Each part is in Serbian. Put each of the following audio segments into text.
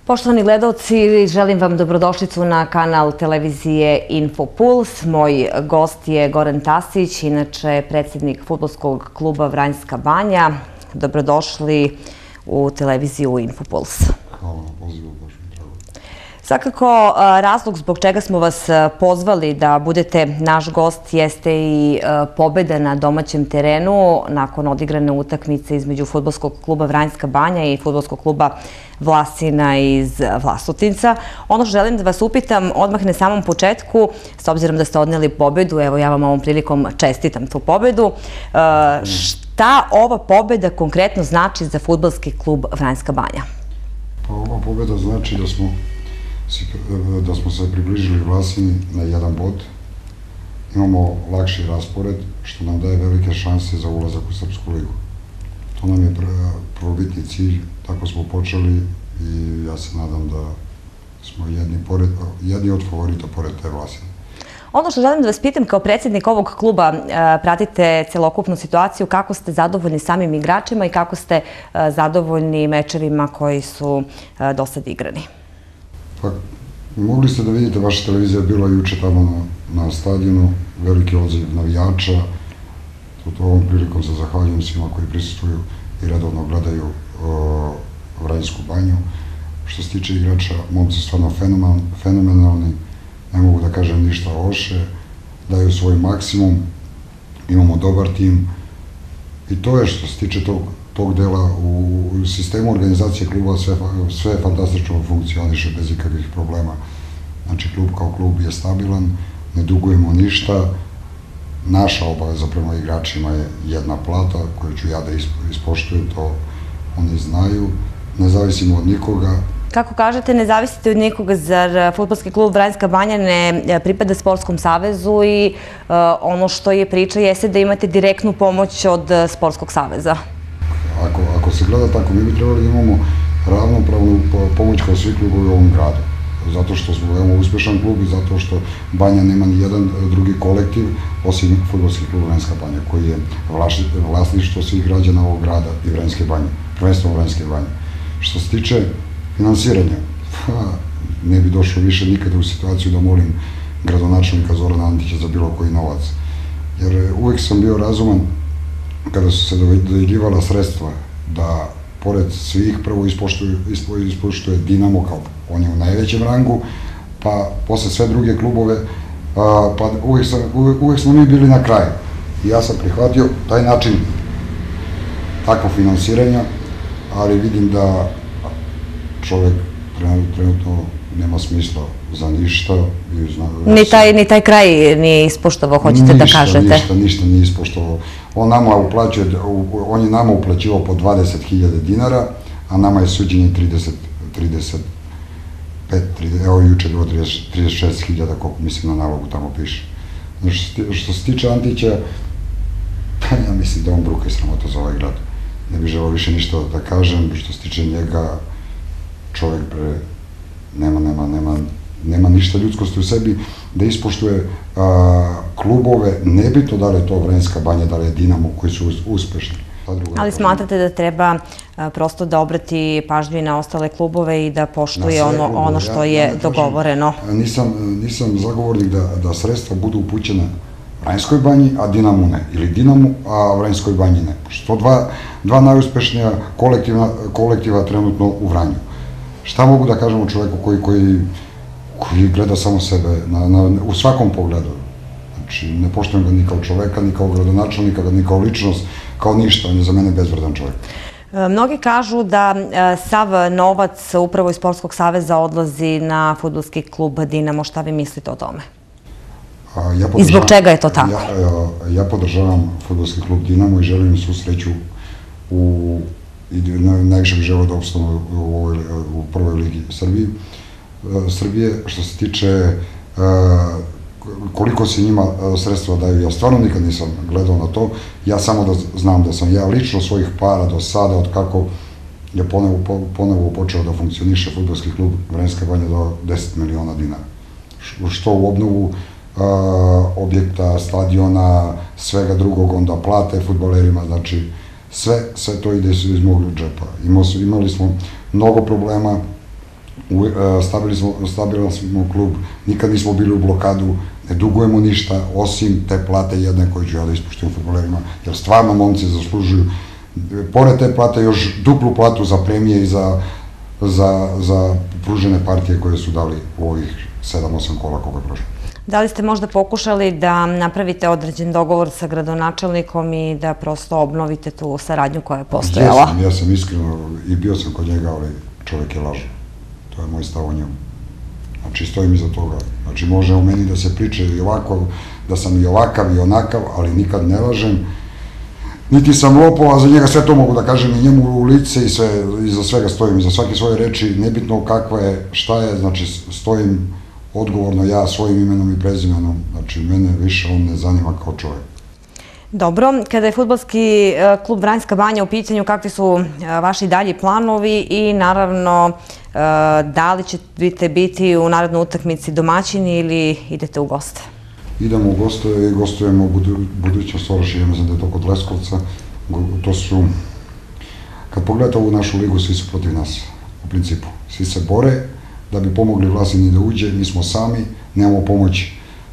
Poštovani gledalci, želim vam dobrodošlicu na kanal televizije Infopuls. Moj gost je Goran Tasić, inače predsjednik fudbalskog kluba Vranjska Banja. Dobrodošli u televiziju Infopuls. Hvala na pozivu, baš mi drago. Svakako, razlog zbog čega smo vas pozvali da budete naš gost jeste i pobjeda na domaćem terenu nakon odigrane utakmice između fudbalskog kluba Vranjska Banja i fudbalskog kluba Vlasina iz Vlasotinca. Ono što želim da vas upitam odmah na samom početku, s obzirom da ste odneli pobjedu, evo ja vam ovom prilikom čestitam tu pobjedu, šta ova pobjeda konkretno znači za fudbalski klub Vranjska Banja? Pa ova pobjeda znači da smo se približili Vlasini na 1 bod. Imamo lakši raspored, što nam daje velike šanse za ulazak u Srpsku ligu. To nam je prvobitni cilj, tako smo počeli i ja se nadam da smo jedni od favorita pored te Vlasine. Ono što želim da vas pitam, kao predsjednik ovog kluba, pratite celokupnu situaciju, kako ste zadovoljni samim igračima i kako ste zadovoljni mečevima koji su do sad igrani? Pa, mogli ste da vidite, vaša televizija je bila juče tamo na stadionu, veliki odziv navijača. Ovom prilikom se zahvaljujem svima koji prisustvuju i redovno gledaju Vranjsku Banju. Što se tiče igrača, momci su stvarno fenomenalni, ne mogu da kažem ništa loše, daju svoj maksimum, imamo dobar tim i to je što se tiče tog dela. U sistemu organizacije kluba sve fantastično funkcioniše bez ikakvih problema. Znači, klub kao klub je stabilan, ne dugujemo ništa. Naša obaveza prema igračima je jedna plata koju ću ja da ispoštujem, to oni znaju. Ne zavisimo od nikoga. Kako kažete, ne zavisite od nikoga, zar fudbalski klub Vranjska Banja ne pripada Sportskom savezu i ono što je priča jeste da imate direktnu pomoć od Sportskog saveza? Ako se gleda tako, mi bi trebali da imamo ravnopravnu pomoć kao svi klubovi u ovom gradu. Zato što smo veoma uspešan klub i zato što Banja nema ni jedan drugi kolektiv osim fudbalski klub Vranjska Banja, koji je vlasništvo svih građana ovog grada i Vranjske Banje, prvenstveno Vranjske Banje. Što se tiče finansiranja, ne bi došlo više nikada u situaciju da molim gradonačelnika Zorana Antića za bilo koji novac. Jer uvek sam bio razuman kada su se dodeljivala sredstva da pored svih prvo ispoštuje Dinamo, kao on je u najvećem rangu, pa posle sve druge klubove, pa uvek smo mi bili na kraju. I ja sam prihvatio taj način takvo finansiranja, ali vidim da čovek trenutno nema smisla za ništa. Ni taj kraj nije ispoštovao, hoćete da kažete? Ništa nije ispoštovao. On je nama uplaćivao po 20.000 dinara, a nama je suđenje 35, evo juče je bilo 36.000, koliko mislim na nalogu tamo piše. Što se tiče Antića, ja mislim da on bruka i sramota za ovaj grad. Ne bih želeo više ništa da kažem, što se tiče njega, čovjek nema ništa ljudskosti u sebi, da ispoštuje klubove, nebitno da li je to Vranjska Banja, da li je Dinamo, koji su uspešni. Ali smatrate da treba prosto da obrati pažnju i na ostale klubove i da poštuje ono što je dogovoreno? Nisam zagovornik da sredstva budu upućena Vranjskoj Banji, a Dinamu ne. Ili Dinamu, a Vranjskoj Banji ne. Što dva najuspešnija kolektiva trenutno u Vranju. Šta mogu da kažem o čoveku koji gleda samo sebe u svakom pogledu? Znači, ne poštujem ga ni kao čoveka, ni kao gradonačelnika, ni kao ličnost, kao ništa. On je za mene bezvredan čovek. Mnogi kažu da sav novac upravo iz Sportskog saveza odlazi na fudbalski klub Dinamo. Šta vi mislite o tome? I zbog čega je to tako? Ja podržavam fudbalski klub Dinamo i želim svu sreću najviše bih želeo da opstanu u prvoj ligi Srbije. Što se tiče koliko se njima sredstva daju, ja stvarno nikad nisam gledao na to. Ja samo da znam da sam ja lično svojih para do sada, od kako je ponovo počeo da funkcioniše fudbalski klub Vranjska Banja, do 10 miliona dinara. Što u obnovu objekta, stadiona, svega drugog, onda plate fudbalerima, znači sve to ide iz mog džepa. Imali smo mnogo problema Stabilan smo klub, nikad nismo bili u blokadu, ne dugujemo ništa, osim te plate jedne koje ću ja da ispuštujem futbolerima, jer stvarno momci zaslužuju, pored te plate, još duplu platu za premije i za pružene partije koje su dali u ovih 7-8 kola koga je prošlo. Da li ste možda pokušali da napravite određen dogovor sa gradonačelnikom i da prosto obnovite tu saradnju koja je postojala? Ja sam iskreno i bio sam kod njega, ali čovjek je lažan. To je moj stav o njemu. Znači, stojim iza toga. Znači, može u meni da se priče i ovako, da sam i ovakav i onakav, ali nikad ne lažem. Niti sam lopov, a za njega sve to mogu da kažem i njemu u lice i iza svega stojim, iza svake svoje reči, nebitno kakva je, šta je, znači, stojim odgovorno ja svojim imenom i prezimenom. Znači, mene više on ne zanima kao čovjek. Dobro, kada je fudbalski klub Vranjska Banja u pitanju, kakvi su vaši dalji planovi i naravno da li ćete biti u narednoj utakmici domaćini ili idete u goste? Idemo u goste i gostujemo u budućnost Orašja, ja mislim da je to kod Leskovca. To su, kad pogledate ovu našu ligu, svi su protiv nas, u principu. Svi se bore da bi pomogli Vlasini da uđe, mi smo sami, nemamo pomoć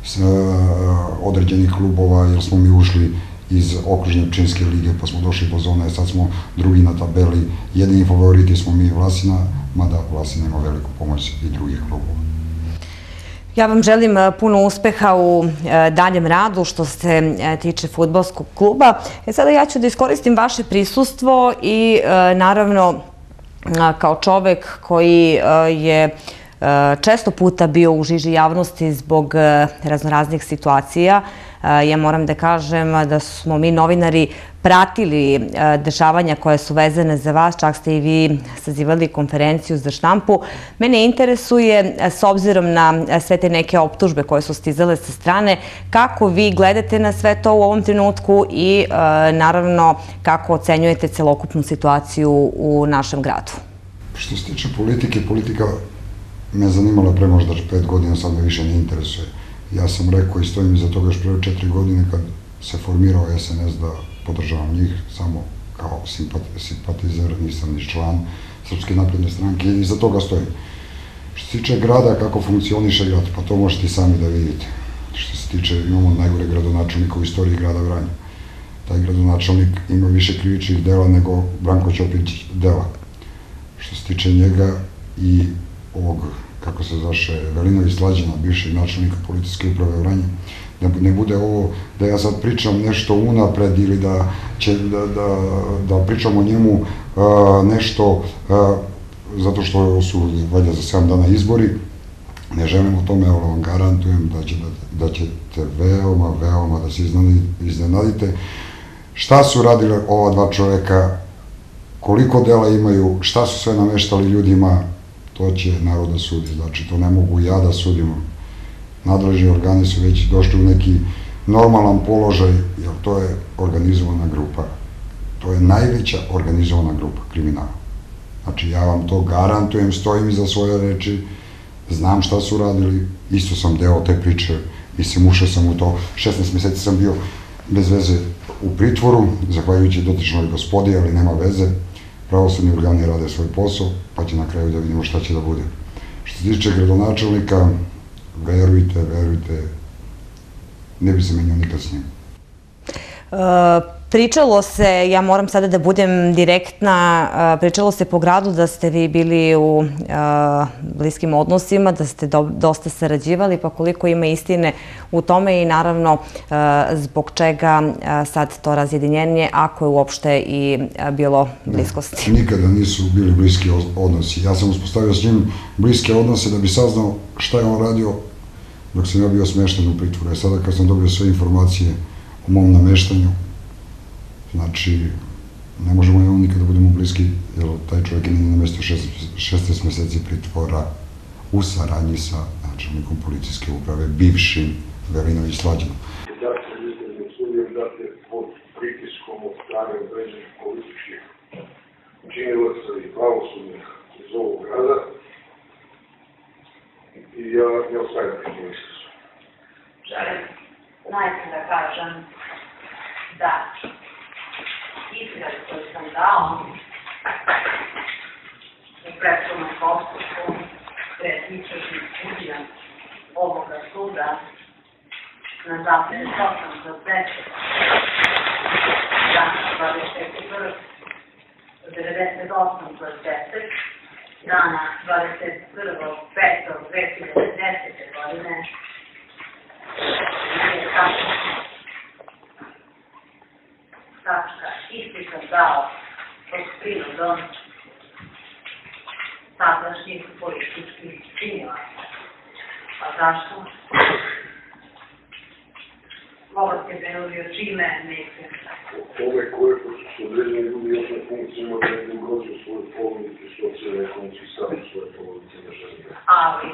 određenih klubova jer smo mi ušli iz okružne Pčinjske lige pa smo došli do zone, sad smo drugi na tabeli, jedini favoriti smo mi Vlasina, mada Vlasina ima veliku pomoć i drugih klubova. Ja vam želim puno uspeha u daljem radu što se tiče fudbalskog kluba. Sada ja ću da iskoristim vaše prisustvo i naravno kao čovek koji je često puta bio u žiži javnosti zbog raznoraznih situacija. Ja moram da kažem da smo mi novinari pratili dešavanja koje su vezane za vas, čak ste i vi sazivali konferenciju za štampu. Mene interesuje, s obzirom na sve te neke optužbe koje su stizale sa strane, kako vi gledate na sve to u ovom trenutku i naravno kako ocenjujete celokupnu situaciju u našem gradu? Što se tiče politike, politika me zanimala pre možda 5 godina, sad me više ne interesuje. Ja sam rekao i stojim iza toga još pre 4 godine kad se formirao SNS da podržavam njih samo kao simpatizer, nisam ni član Srpske napredne stranke i iza toga stojim. Što se tiče grada, kako funkcioniše grad, pa to možete i sami da vidite. Što se tiče, imamo najgore gradonačelnika u istoriji grada Vranja. Taj gradonačelnik ima više krivičnih dela nego Branko Ćopić dela. Što se tiče njega i ovog, kako se zvaše, Velinović Slađana, bivšeg načelnika policijske uprave Vranja, da ne bude ovo da ja sad pričam nešto unapred ili da pričam o njemu nešto zato što su valjda za 7 dana izbori. Ne želim o tome, ali vam garantujem da ćete veoma da se iznenadite. Šta su radile ova dva čoveka, koliko dela imaju, šta su sve nameštali ljudima, to će narod da sudi. Znači, to ne mogu ja da sudim. Nadležni organi su već došli u neki normalan položaj, jer to je organizovana grupa. To je najveća organizovana grupa kriminala. Znači, ja vam to garantujem, stojim iza svoje reči, znam šta su radili, isto sam deo te priče, mislim, ušao sam u to, 16 meseci sam bio bez veze u pritvoru, zahvaljujući dotičnoj gospodi, ali nema veze. Pravosudni organi rade svoj posao, pa će na kraju da vidimo šta će da bude. Što se tiče gradonačelnika, verujte, ne bi se menio nikad s njim. Pričalo se, ja moram sada da budem direktna, pričalo se po gradu da ste vi bili u bliskim odnosima, da ste dosta sarađivali, pa koliko ima istine u tome i naravno zbog čega sad to razjedinjenje, ako je uopšte i bilo bliskosti. Nikada nisu bili bliski odnosi. Ja sam uspostavio s njim bliske odnose da bi saznao šta je on radio dok sam ja bio smešten u pritvoru. Sada kad sam dobio sve informacije o mom nameštanju, znači, ne možemo i on nikada da budemo bliski, jer taj čovjek je namestio 16 meseci pritvora u saradnji sa načelnikom policijske uprave, bivšim Velinović Slađanom. Ja se mislim usudio da se pod pritiskom od strane određenih političkih činilaca i pravosudnih iz ovog grada i ja ne ostavim tih misli. Želim najprej da kažem da izgled koji sam dao u prethodnom postupku je istražni sudija ovoga suda na zapisnik 8/10 dana 98/10 dana 21.5.2010. godine je tačka isti sam dao pod prinudom sadašnjih političkih činilaca. A zašto? Vlast je prenudio čime, mislim. Ove koje su određeni ljudi još na funkcijama da ne ugrožuju svoje porodice, socijalne ekonomski status svoje porodice na žene. Ali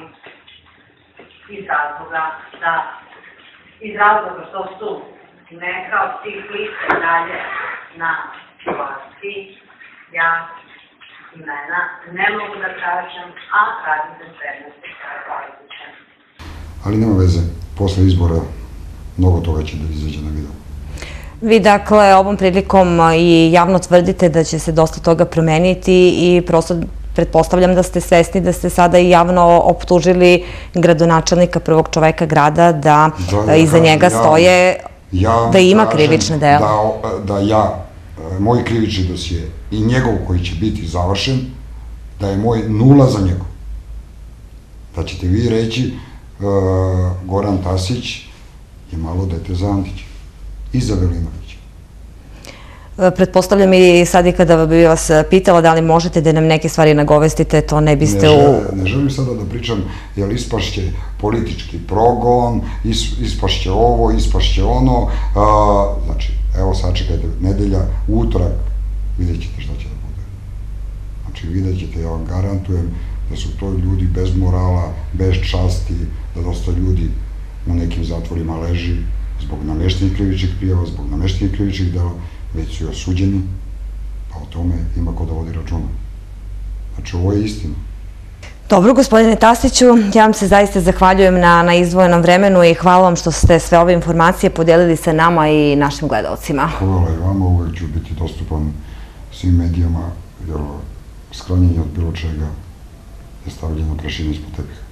iz razloga što su neka od tih lica dalje na vlasti, ja imena ne mogu da kažem, a kažem se prednosti kao političan. Ali nema veze, posle izbora mnogo toga će da izađe na video. Vi, dakle, ovom prilikom i javno tvrdite da će se dosta toga promeniti i prosto pretpostavljam da ste svesni da ste sada i javno optužili gradonačelnika, prvog čoveka grada, da iza njega stoje, da ima krivične dela. Da ja, moj krivični dosije i njegov koji će biti završen, da je moj nula za njegov. Da ćete vi reći Goran Tasić je malo dete za Antića i za Velinovića. Pretpostavljam i sad i kada bi vas pitala da li možete da nam neke stvari nagovestite, to ne biste Ne želim sada da pričam, jer ispašće politički progon, ispašće ovo, ispašće ono. Znači, evo sačekajte, nedelja, utorak, vidjet ćete šta će da bude. Znači, vidjet ćete, ja vam garantujem da su to ljudi bez morala, bez časti, da dosta ljudi u nekim zatvorima leži zbog nameštenih krivičnih prijava, zbog nameštenih krivičnih dela, već su i osuđeni, pa o tome ima ko da vodi računa. Znači, ovo je istina. Dobro, gospodine Tasiću, ja vam se zaista zahvaljujem na izdvojenom vremenu i hvala vam što ste sve ove informacije podelili sa nama i našim gledalcima. Hvala i vama, uvek ću biti dostupan svim medijama, jer sklanjanje od bilo čega je stavljeno prašina ispod tepiha.